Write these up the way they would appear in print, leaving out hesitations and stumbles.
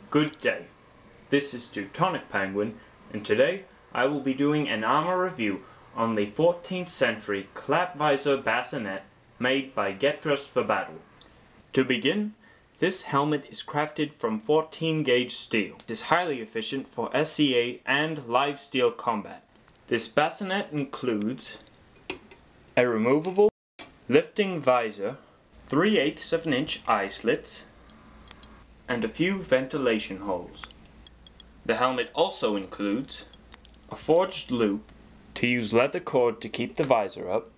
Good day, this is TeutonicPenguin, and today I will be doing an armor review on the 14th century Klappvisier Bascinet made by Get Dressed for Battle. To begin, this helmet is crafted from 14 gauge steel. It is highly efficient for SCA and live steel combat. This bassinet includes a removable lifting visor, 3/8 of an inch eye slits, and a few ventilation holes. The helmet also includes a forged loop to use leather cord to keep the visor up,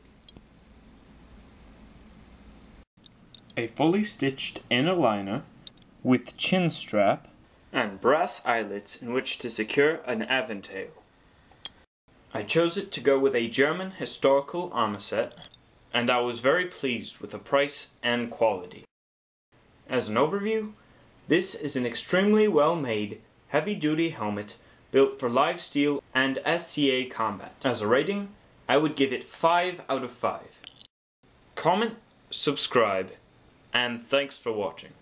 a fully stitched inner liner with chin strap, and brass eyelets in which to secure an aventail. I chose it to go with a German historical armor set, and I was very pleased with the price and quality. As an overview, this is an extremely well-made, heavy-duty helmet built for live steel and SCA combat. As a rating, I would give it 5 out of 5. Comment, subscribe, and thanks for watching.